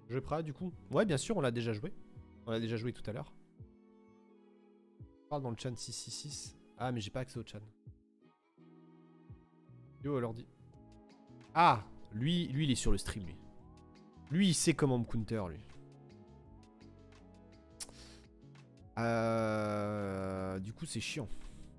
Jeu Pra du coup. Ouais, bien sûr, on l'a déjà joué. On l'a déjà joué tout à l'heure. On parle dans le chat 666. Ah, mais j'ai pas accès au chat. Yo, alors dit. Ah, lui, il est sur le stream, lui. Lui, il sait comment me counter, lui. Du coup, c'est chiant.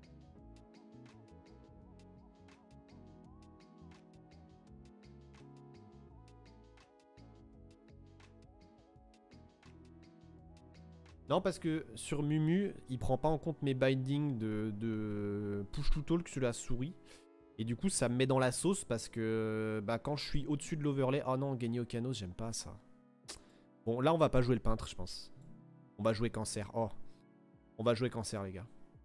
Non, parce que sur Mumu, il prend pas en compte mes bindings de push to talk sur la souris. Et du coup, ça me met dans la sauce parce que bah, quand je suis au-dessus de l'overlay... Oh non, gagner au canos, j'aime pas ça. Bon, là, on va pas jouer le peintre, je pense. On va jouer cancer. Oh. On va jouer cancer, les gars.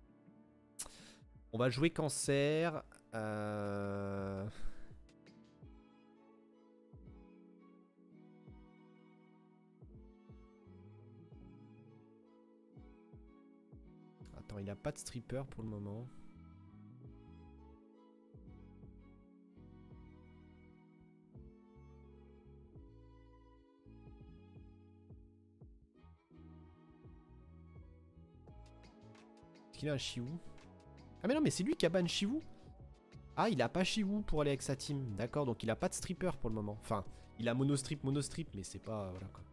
On va jouer cancer. Attends, il a pas de stripper pour le moment. Est-ce qu'il a un Chiwu? Ah mais non, mais c'est lui qui a ban Chiwu. Ah, il a pas Chiwu pour aller avec sa team. D'accord, donc il a pas de stripper pour le moment. Enfin, il a monostrip, mais c'est pas... Voilà quoi.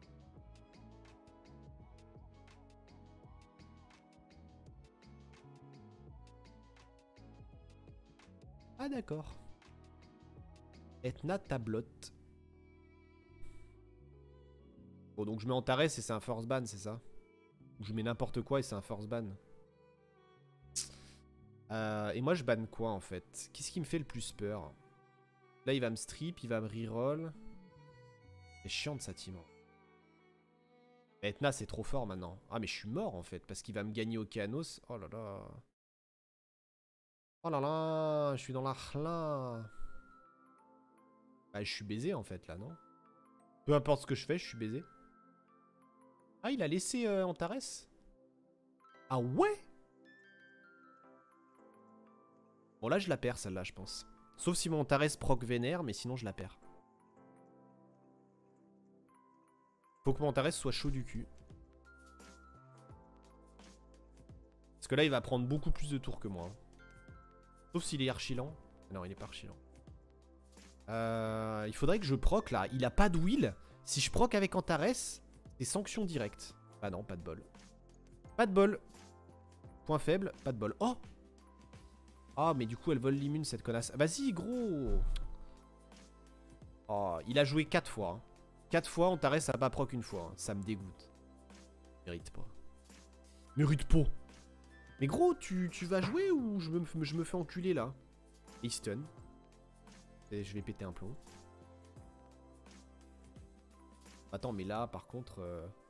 Ah d'accord. Etna tablote. Bon, donc je mets Antares et c'est un force ban, c'est ça? Ou je mets n'importe quoi et c'est un force ban. Et moi je banne quoi en fait? Qu'est-ce qui me fait le plus peur? Là il va me strip, il va me reroll. C'est chiant de sa team. Etna c'est trop fort maintenant. Ah mais je suis mort en fait parce qu'il va me gagner Océanos. Oh là là. Oh là là, je suis dans la là. Bah je suis baisé en fait là, non? Peu importe ce que je fais, je suis baisé. Ah il a laissé Antares? Ah ouais? Bon là je la perds celle-là je pense. Sauf si mon Antares proc vénère, mais sinon je la perds. Faut que mon Antares soit chaud du cul. Parce que là il va prendre beaucoup plus de tours que moi. Sauf s'il est archi-lent. Non il est pas archi-lent. Il faudrait que je proc là. Il a pas de will. Si je proc avec Antares, c'est sanction directe. Ah non, pas de bol. Pas de bol. Point faible, pas de bol. Oh! Ah, mais du coup, elle vole l'immune, cette connasse. Vas-y, gros! Oh, il a joué 4 fois. Hein. 4 fois, Antares a pas proc une fois. Hein. Ça me dégoûte. Mérite pas. Mérite pas. Mais gros, tu vas jouer ou je me fais enculer là? Et stun. Et je vais péter un plomb. Attends, mais là, par contre...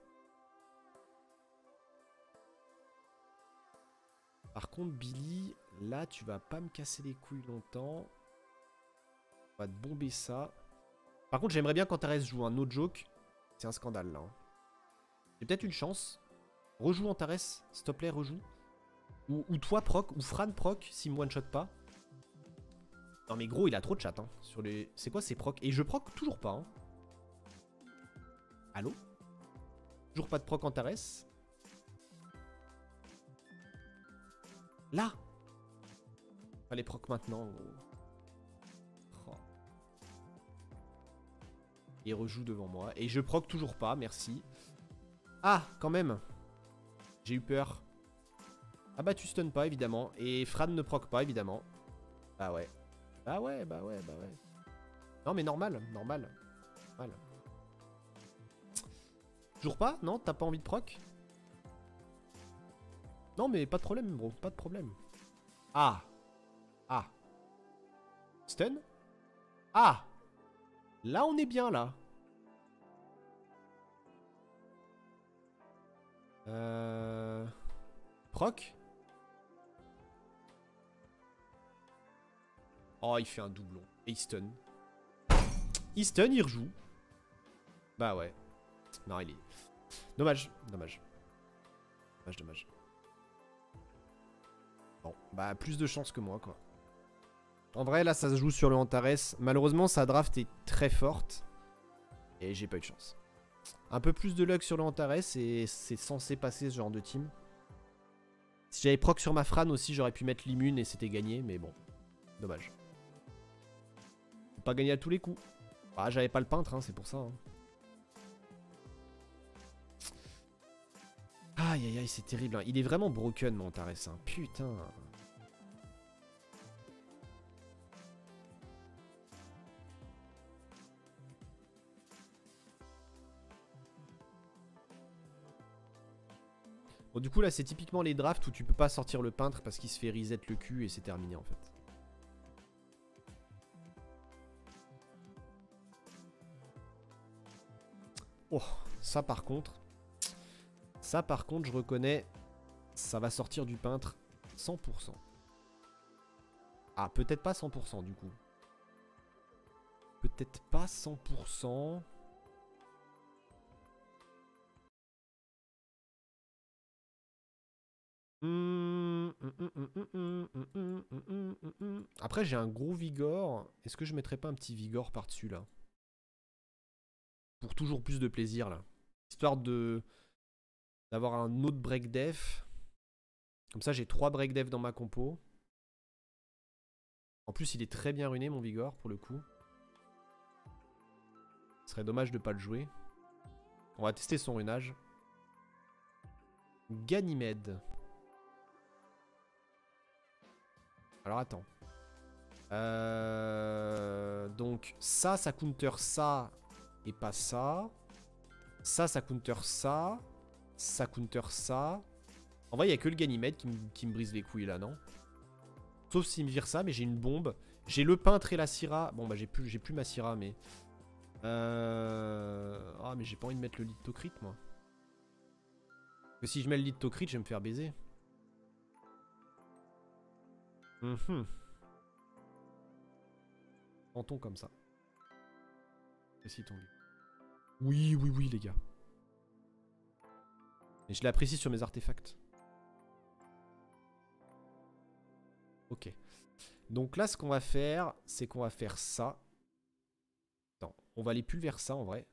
Par contre, Billy, là, tu vas pas me casser les couilles longtemps. On va te bomber ça. Par contre, j'aimerais bien qu'Antares joue un autre joke. C'est un scandale, là. Hein. J'ai peut-être une chance. Rejoue Antares, s'il te plaît, rejoue. Ou toi proc, ou Fran proc, s'il me one-shot pas. Non mais gros, il a trop de chat, hein. Sur les... C'est quoi ces proc? Et je proc toujours pas, hein. Allô? Toujours pas de proc Antares. Là! Fallait proc maintenant, gros. Oh. Il rejoue devant moi. Et je proc toujours pas, merci. Ah, quand même. J'ai eu peur. Ah bah tu stun pas, évidemment. Et Fran ne proc pas, évidemment. Bah ouais. Bah ouais. Non mais normal. Normal. Toujours pas? Non? T'as pas envie de proc? Non mais pas de problème, bro. Pas de problème. Ah. Ah. Stun? Ah. Là on est bien, là. Proc? Oh, il fait un doublon. Et il stun. Il stun, il rejoue. Bah ouais. Non, il est... Dommage. Bon, bah plus de chance que moi, quoi. En vrai, là, ça se joue sur le Antares. Malheureusement, sa draft est très forte. Et j'ai pas eu de chance. Un peu plus de luck sur le Antares et c'est censé passer ce genre de team. Si j'avais proc sur ma Fran aussi, j'aurais pu mettre l'immune et c'était gagné, mais bon, dommage. Faut pas gagner à tous les coups. Ah, j'avais pas le peintre, hein, c'est pour ça. Hein. Aïe aïe aïe, c'est terrible. Hein. Il est vraiment broken mon Antares. Hein. Putain. Bon, du coup, là, c'est typiquement les drafts où tu peux pas sortir le peintre parce qu'il se fait reset le cul et c'est terminé en fait. Oh, ça par contre, je reconnais, ça va sortir du peintre 100%. Ah, peut-être pas 100% du coup. Peut-être pas 100%. Après, j'ai un gros Vigor. Est-ce que je mettrais pas un petit Vigor par-dessus là? Pour toujours plus de plaisir là. Histoire de d'avoir un autre break def. Comme ça, j'ai 3 break def dans ma compo. En plus, il est très bien ruiné, mon Vigor, pour le coup. Ce serait dommage de pas le jouer. On va tester son runage. Ganymède. Alors, attends. Donc, ça counter ça et pas ça. Ça counter ça. Ça counter ça. En vrai, il n'y a que le Ganymède qui me brise les couilles, là, non? Sauf s'il me vire ça, mais j'ai une bombe. J'ai le peintre et la Syrah. Bon, bah, j'ai plus ma Syrah, mais... Ah, mais j'ai pas envie de mettre le Lithocrit, moi. Parce que si je mets le Lithocrit, je vais me faire baiser. Tentons comme ça. Apprécie ton oui, oui, oui, les gars. Et je l'apprécie sur mes artefacts. Ok. Donc là, ce qu'on va faire, c'est qu'on va faire ça. Attends, on va aller plus vers ça, en vrai.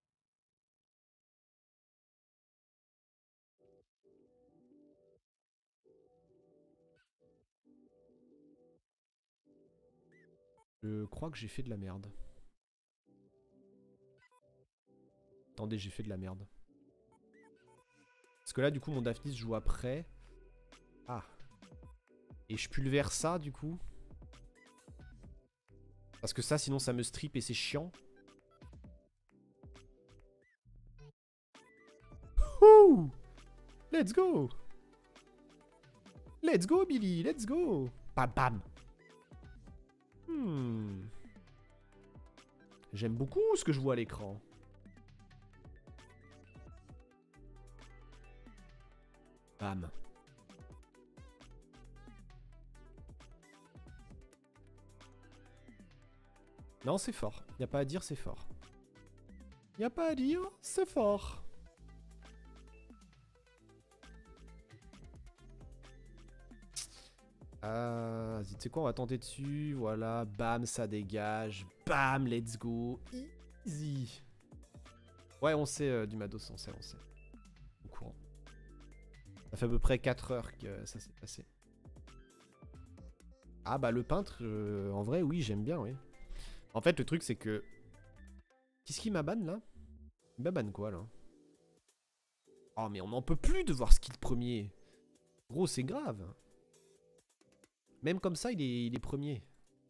Je crois que j'ai fait de la merde. Attendez, j'ai fait de la merde. Parce que là, du coup, mon Daphnis joue après. Ah. Et je pulvère ça, du coup. Parce que ça, sinon, ça me strip et c'est chiant. Ouh! Let's go! Let's go, Billy! Let's go! Bam, bam! J'aime beaucoup ce que je vois à l'écran. Bam. Non, c'est fort. Y a pas à dire, c'est fort. Y a pas à dire, c'est fort. Tu sais quoi, on va tenter dessus. Voilà, bam, ça dégage. Bam, let's go. Easy. Ouais, on sait du Mados, on sait. Au courant. Ça fait à peu près 4 heures que ça s'est passé. Ah bah le peintre, en vrai, oui, j'aime bien, oui. En fait, le truc, c'est que... Qu'est-ce qu'il m'abanne, là? Il m'abanne quoi, là? Oh, mais on n'en peut plus de voir skill premier. Gros, c'est grave. Même comme ça, il est premier.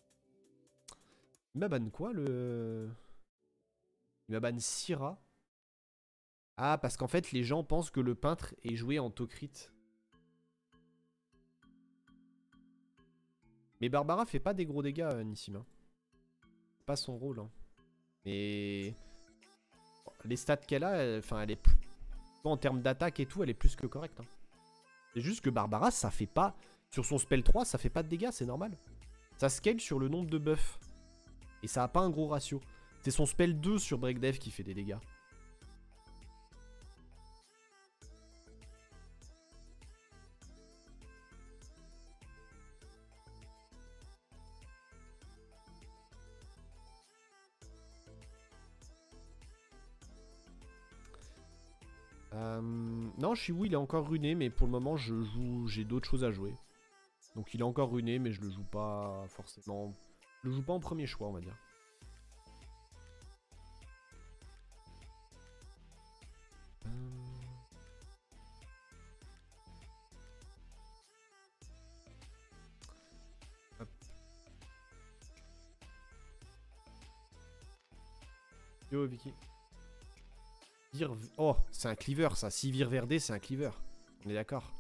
Il m'abanne quoi, le... Il m'abanne Syrah. Ah, parce qu'en fait, les gens pensent que le peintre est joué en Tokrit. Mais Barbara fait pas des gros dégâts, Nissim. Hein. C'est pas son rôle. Hein. Mais... Les stats qu'elle a, enfin, elle est plus... En termes d'attaque et tout, elle est plus que correcte. Hein. C'est juste que Barbara, ça fait pas... Sur son spell 3, ça fait pas de dégâts, c'est normal. Ça scale sur le nombre de buffs. Et ça a pas un gros ratio. C'est son spell 2 sur Breakdev qui fait des dégâts. Non, Shiwu il est encore runé, mais pour le moment j'ai d'autres choses à jouer. Donc il est encore runé, mais je le joue pas forcément. Je le joue pas en premier choix, on va dire. Hop. Yo Vicky. Oh, c'est un cleaver ça. Si Vire Verdé, c'est un cleaver. On est d'accord.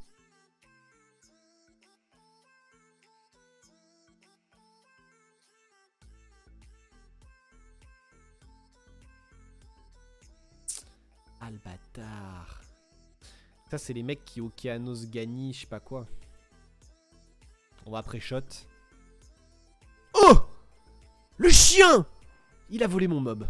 Ah le bâtard. Ça c'est les mecs qui Okeanos Gani, je sais pas quoi. On va pré-shot. Oh! Le chien! Il a volé mon mob.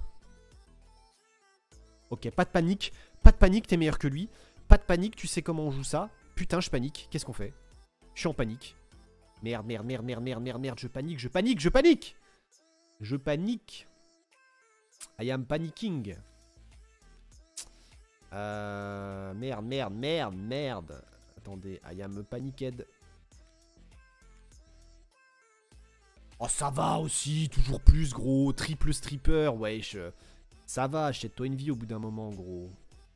Ok, pas de panique. Pas de panique, t'es meilleur que lui. Pas de panique, tu sais comment on joue ça. Putain, je panique. Qu'est-ce qu'on fait? Je suis en panique. Merde, merde, merde, merde, merde, merde, merde. Je panique, je panique, je panique. Je panique. I am panicking. Merde, merde, merde, merde. Attendez, I am paniqued. Oh, ça va aussi. Toujours plus, gros. Triple stripper, wesh. Ça va, achète-toi une vie au bout d'un moment, gros.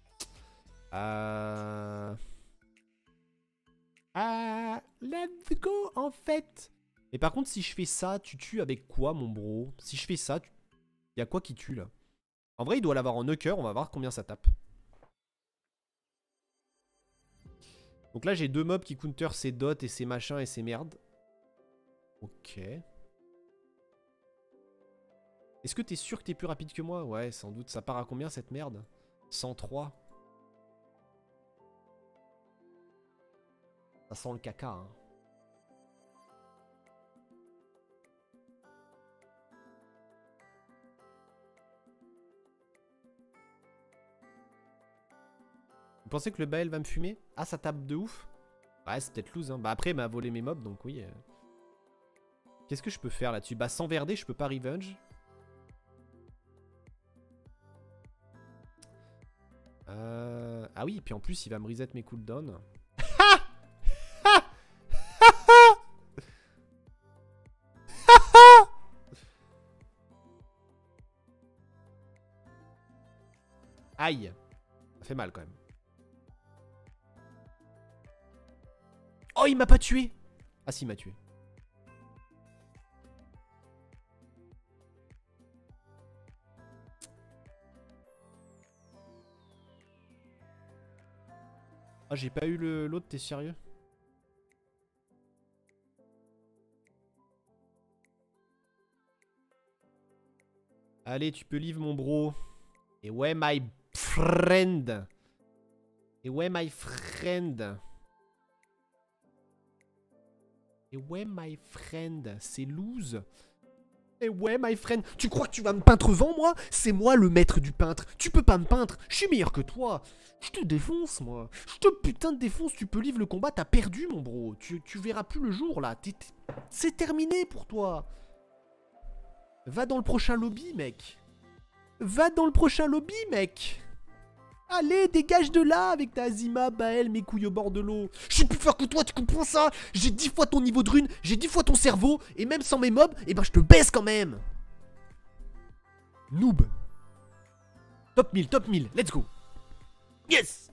Let's go, en fait. Mais par contre, si je fais ça, tu tues avec quoi, mon bro? Si je fais ça, y a quoi qui tue, là? En vrai, il doit l'avoir en knocker. On va voir combien ça tape. Donc là, j'ai deux mobs qui counter ses dots et ses machins et ses merdes. Ok. Est-ce que t'es sûr que t'es plus rapide que moi? Ouais, sans doute. Ça part à combien cette merde? 103. Ça sent le caca, hein. Vous pensez que le Bael va me fumer? Ah, ça tape de ouf? Ouais, c'est peut-être loose, hein. Bah après, il m'a volé mes mobs, donc oui. Qu'est-ce que je peux faire là-dessus? Bah sans Verdé, je peux pas revenge. Ah oui, et puis en plus, il va me reset mes cooldowns. Aïe. Ça fait mal quand même. Oh, il m'a pas tué. Ah si, il m'a tué. Ah, j'ai pas eu l'autre, t'es sérieux? Allez, tu peux leave mon bro. Et ouais, my friend. Et ouais, my friend. Et ouais, my friend. C'est loose. Et ouais, my friend. Tu crois que tu vas me peindre vent, moi? C'est moi le maître du peintre. Tu peux pas me peindre. Je suis meilleur que toi. Je te défonce, moi. Je te putain de défonce. Tu peux livre le combat. T'as perdu, mon bro. Tu verras plus le jour, là. C'est terminé pour toi. Va dans le prochain lobby, mec. Va dans le prochain lobby, mec. Allez, dégage de là avec ta Azima, Bael, mes couilles au bord de l'eau. Je suis plus fort que toi, tu comprends ça? J'ai 10 fois ton niveau de rune, j'ai 10 fois ton cerveau, et même sans mes mobs, et ben je te baisse quand même. Noob. Top 1000, let's go. Yes.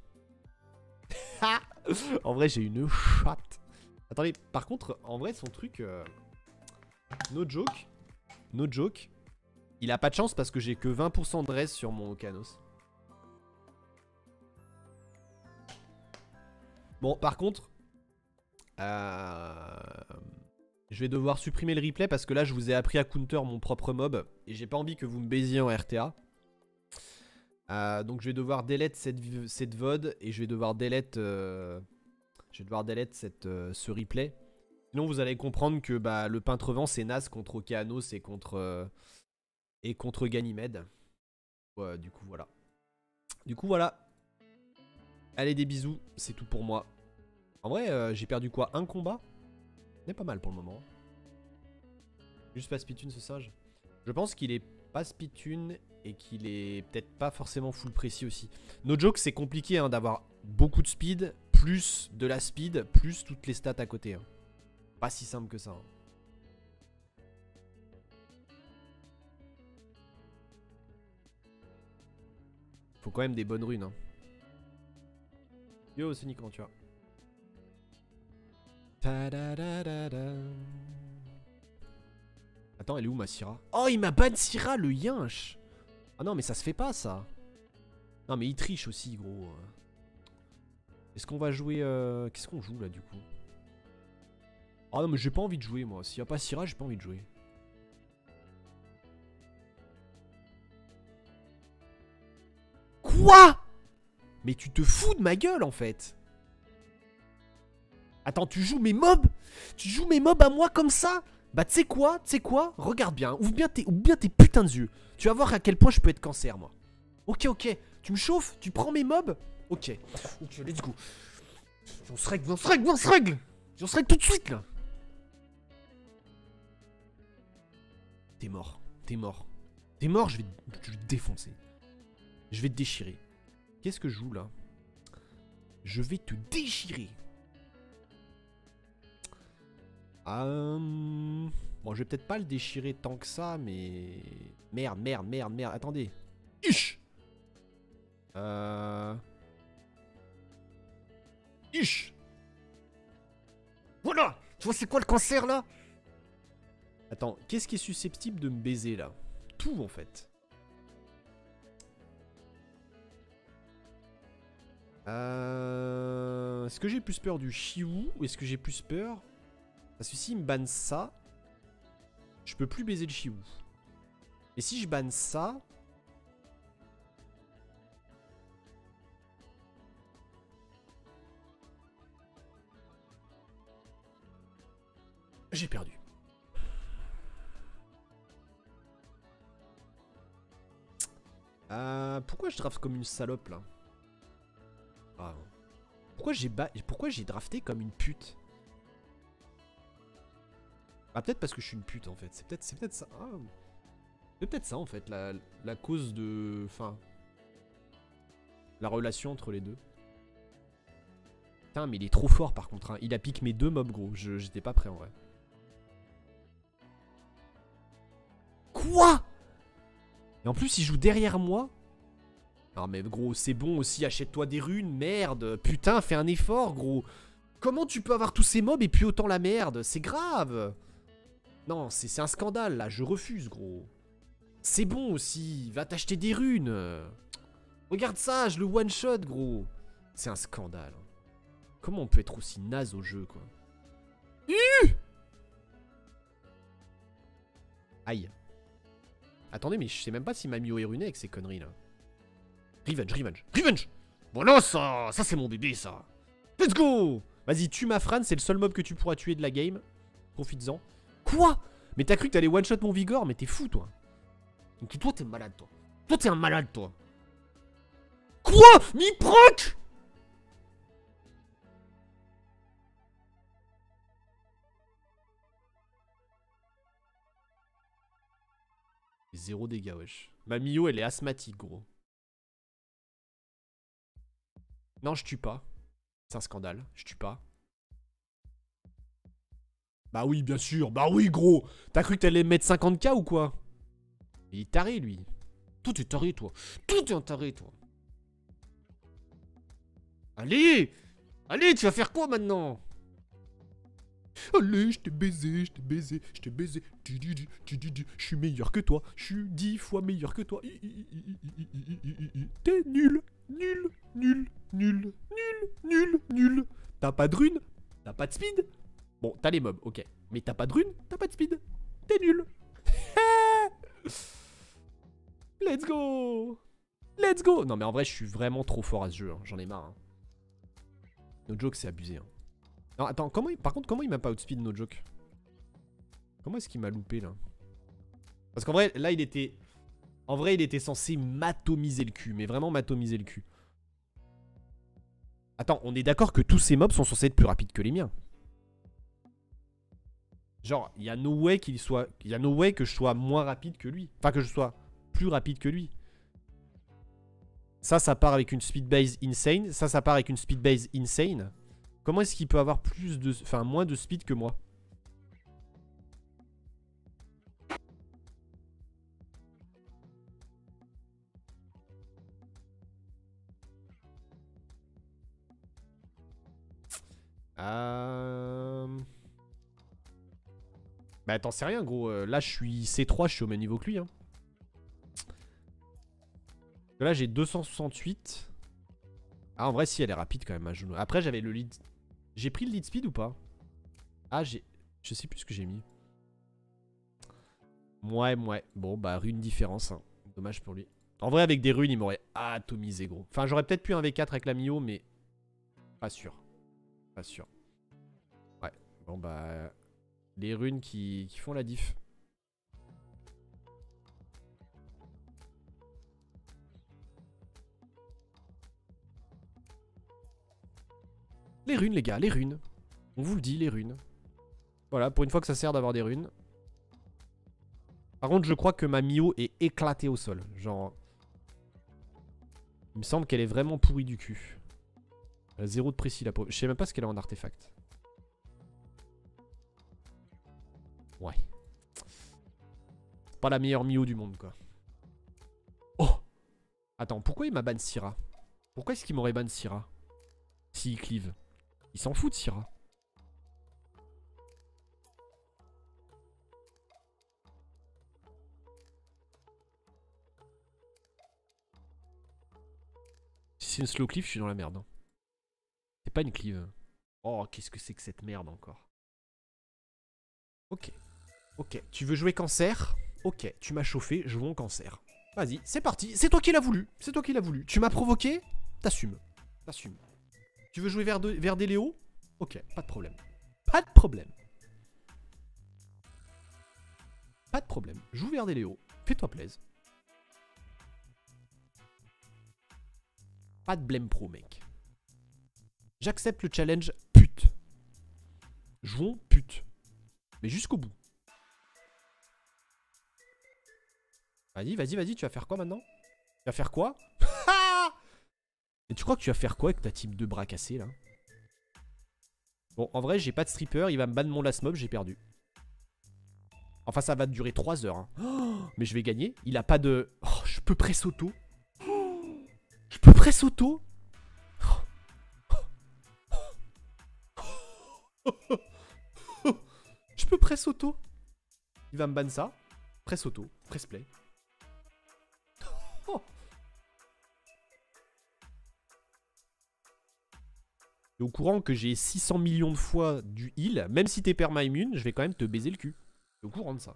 En vrai, j'ai une chatte. Attendez, par contre, en vrai, son truc... No joke. No joke. Il a pas de chance parce que j'ai que 20% de res sur mon Okeanos. Bon, par contre, je vais devoir supprimer le replay parce que là, je vous ai appris à counter mon propre mob et j'ai pas envie que vous me baisiez en RTA. Donc, je vais devoir delete cette VOD et je vais devoir delete, ce replay. Sinon, vous allez comprendre que bah, le peintre vent, c'est naze contre Okeanos et contre Ganymède. Ouais, du coup, voilà. Allez, des bisous, c'est tout pour moi. En vrai, j'ai perdu quoi? Un combat? On est pas mal pour le moment. Juste pas Spitune ce sage. Je pense qu'il est pas speedtune et qu'il est peut-être pas forcément full précis aussi. No joke, c'est compliqué hein, d'avoir beaucoup de speed, plus de la speed, plus toutes les stats à côté. Hein. Pas si simple que ça. Hein. Faut quand même des bonnes runes. Hein. Yo, Sonic, comment tu vas? Attends, elle est où ma Syra? Oh, il m'a ban Syra, le yinche. Ah non, mais ça se fait pas, ça. Non, mais il triche aussi, gros. Est-ce qu'on va jouer... Qu'est-ce qu'on joue, là, du coup? Ah non, mais j'ai pas envie de jouer, moi. S'il y a pas Syra, j'ai pas envie de jouer. Quoi? Mais tu te fous de ma gueule, en fait. Attends, tu joues mes mobs? Tu joues mes mobs à moi comme ça? Bah tu sais quoi? Regarde bien, ouvre bien tes putains de yeux. Tu vas voir à quel point je peux être cancer, moi. Ok, ok, tu me chauffes? Tu prends mes mobs? Ok, ok, let's go. On se règle tout de suite, là. T'es mort, je vais te défoncer. Je vais te déchirer. Qu'est-ce que je joue, là? Je vais te déchirer. Bon, je vais peut-être pas le déchirer tant que ça, mais... Merde. Attendez. Ish. Ish. Voilà. Tu vois c'est quoi le cancer, là? Attends, qu'est-ce qui est susceptible de me baiser, là? Tout, en fait. Est-ce que j'ai plus peur du Chiou ou est-ce que j'ai plus peur... Parce que s'il me banne ça, je peux plus baiser le Chiou. Et si je banne ça... J'ai perdu. Pourquoi je draft comme une salope là? Ah. Pourquoi j'ai drafté comme une pute? Ah, peut-être parce que je suis une pute en fait. C'est peut-être ça. Ah. C'est peut-être ça en fait, la cause de... Enfin... La relation entre les deux. Putain, mais il est trop fort par contre. Hein. Il a piqué mes deux mobs gros. J'étais pas prêt en vrai. Quoi? Et en plus, il joue derrière moi. Non mais gros, c'est bon aussi, achète-toi des runes, merde. Putain, fais un effort gros. Comment tu peux avoir tous ces mobs et puis autant la merde? C'est grave. Non, c'est un scandale là, je refuse gros. C'est bon aussi, va t'acheter des runes. Regarde ça, je le one shot gros. C'est un scandale. Comment on peut être aussi naze au jeu quoi? Aïe. Attendez, mais je sais même pas si Mamio est runé avec ces conneries là. Revenge. Voilà ça c'est mon bébé ça. Let's go. Vas-y, tue ma Fran, c'est le seul mob que tu pourras tuer de la game. Profites-en. Quoi? Mais t'as cru que t'allais one shot mon Vigor? Mais t'es fou toi. Donc toi t'es malade toi. Toi t'es un malade toi. Quoi? Mi-proc? Zéro dégâts wesh. Ma Mio elle est asthmatique gros. Non je tue pas. C'est un scandale, je tue pas. Bah oui bien sûr, bah oui gros. T'as cru que t'allais mettre 50k ou quoi? Il est taré lui. Toi t'es taré toi. Toi t'es un taré toi. Allez! Allez, tu vas faire quoi maintenant? Allez, je t'ai baisé. Je suis meilleur que toi. Je suis 10 fois meilleur que toi. T'es nul. Nul. T'as pas de rune? T'as pas de speed? Bon, t'as les mobs, ok. Mais t'as pas de rune? T'as pas de speed? T'es nul. Let's go. Non mais en vrai, je suis vraiment trop fort à ce jeu. Hein. J'en ai marre. Hein. No joke, c'est abusé. Hein. Non, attends, par contre, comment il m'a pas outspeed No joke? Comment est-ce qu'il m'a loupé là? Parce qu'en vrai, là, il était... En vrai, il était censé m'atomiser le cul. Mais vraiment m'atomiser le cul. Attends, on est d'accord que tous ces mobs sont censés être plus rapides que les miens. Genre, il y a no way qu'il soit... Il y a no way que je sois moins rapide que lui. Enfin, que je sois plus rapide que lui. Ça part avec une speed base insane. Ça part avec une speed base insane. Comment est-ce qu'il peut avoir plus de... Enfin, moins de speed que moi? Bah t'en sais rien gros, là je suis C3, je suis au même niveau que lui hein. Là j'ai 268. Ah en vrai si elle est rapide quand même à genoux. Après j'avais le lead. J'ai pris le lead speed ou pas? Ah j'ai... Je sais plus ce que j'ai mis. Ouais. Bon bah rune différence hein. Dommage pour lui. En vrai avec des runes il m'aurait atomisé gros. Enfin j'aurais peut-être pu un V4 avec la Mio mais... Pas sûr. Pas sûr. Ouais. Bon bah... Les runes qui font la diff. Les runes les gars, les runes. On vous le dit, les runes. Voilà, pour une fois que ça sert d'avoir des runes. Par contre, je crois que ma Mio est éclatée au sol. Genre... Il me semble qu'elle est vraiment pourrie du cul. Elle a 0 de précis la pauvre. Je sais même pas ce qu'elle a en artefact. Ouais. Pas la meilleure Mio du monde quoi. Oh! Attends, pourquoi il m'a ban Syrah? Pourquoi est-ce qu'il m'aurait ban Syrah? S'il cleave. Il s'en fout de Syrah. Si c'est une slow cleave, je suis dans la merde. Hein. C'est pas une cleave. Oh, qu'est-ce que c'est que cette merde encore? Ok. Ok. Tu veux jouer cancer? Ok. Tu m'as chauffé, jouons cancer. Vas-y, c'est parti. C'est toi qui l'as voulu. C'est toi qui l'as voulu. Tu m'as provoqué? T'assumes. T'assumes. Tu veux jouer vers des Léo? Ok, pas de problème. Pas de problème. Pas de problème. Joue vers des Léo. Fais-toi plaisir. Pas de blême pro, mec. J'accepte le challenge pute. Jouons pute. Mais jusqu'au bout. Vas-y, tu vas faire quoi maintenant? Tu vas faire quoi? Et tu crois que tu vas faire quoi avec ta team de bras cassés là? Bon, en vrai, j'ai pas de stripper, il va me ban mon last mob, j'ai perdu. Enfin, ça va durer 3 heures. Hein. Oh, mais je vais gagner. Il a pas de... Oh, je peux press auto. Oh, je peux press auto. Je peux press auto. Il va me ban ça. Press auto. Press play. Oh. T'es au courant que j'ai 600 millions de fois du heal. Même si t'es perma-immune, je vais quand même te baiser le cul. T'es au courant de ça.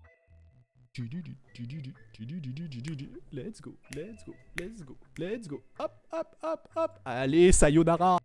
Let's go, let's go, let's go, let's go. Hop, hop, hop, hop. Allez, sayonara.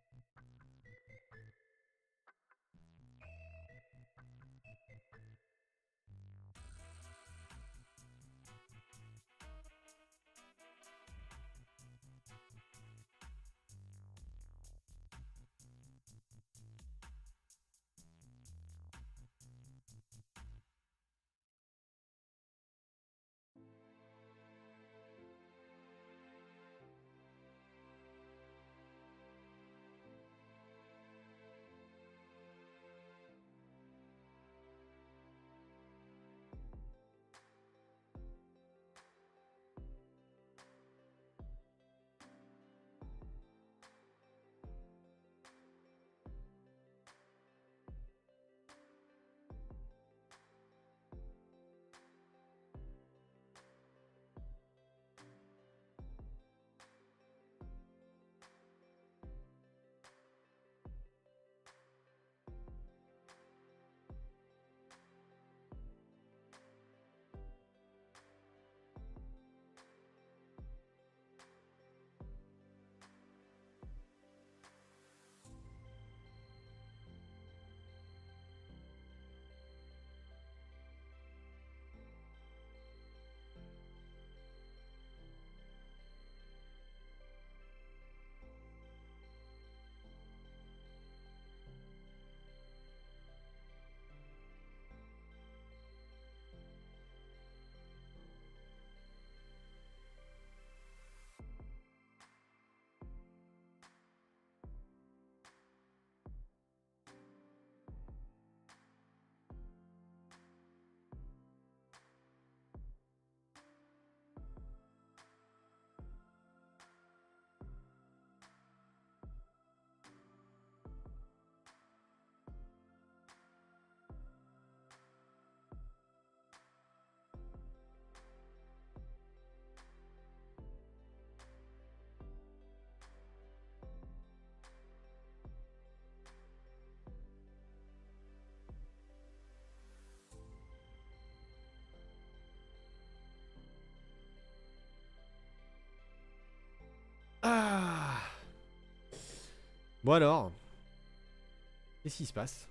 Bon alors. Qu'est-ce qui se passe?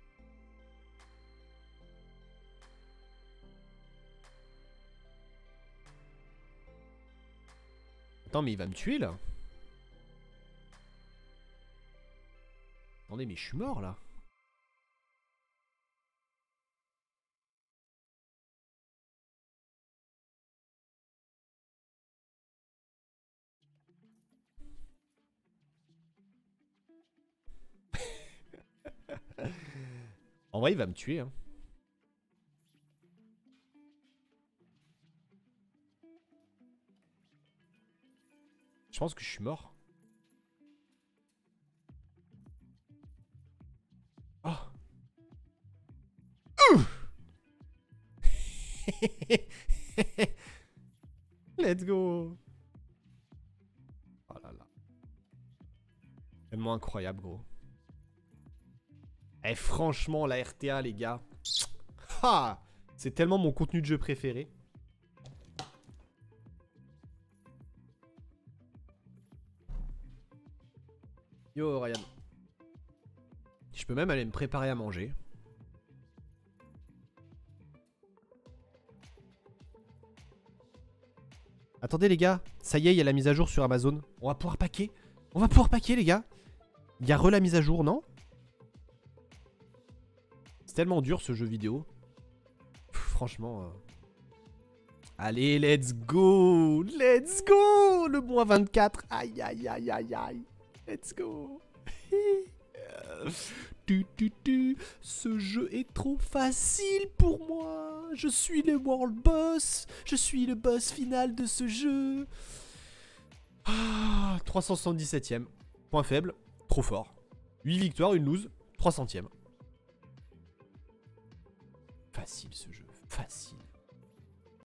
Attends, mais il va me tuer là. Attendez, mais je suis mort là. En vrai, il va me tuer. Hein. Je pense que je suis mort. Oh. Let's go. Oh là là. Tellement incroyable, gros. Eh, franchement, la RTA, les gars. Ah, c'est tellement mon contenu de jeu préféré. Yo, Ryan. Je peux même aller me préparer à manger. Attendez, les gars. Ça y est, il y a la mise à jour sur Amazon. On va pouvoir packer. On va pouvoir packer, les gars. Il y a la mise à jour, non? C'est tellement dur, ce jeu vidéo. Pff, franchement... Allez, let's go! Let's go! Le mois 24. Aïe, aïe, aïe, aïe, aïe. Let's go! Ce jeu est trop facile pour moi. Je suis le world boss. Je suis le boss final de ce jeu. Ah, 377ème. Point faible. Trop fort. 8 victoires, une lose. 300ème. Facile ce jeu. Facile.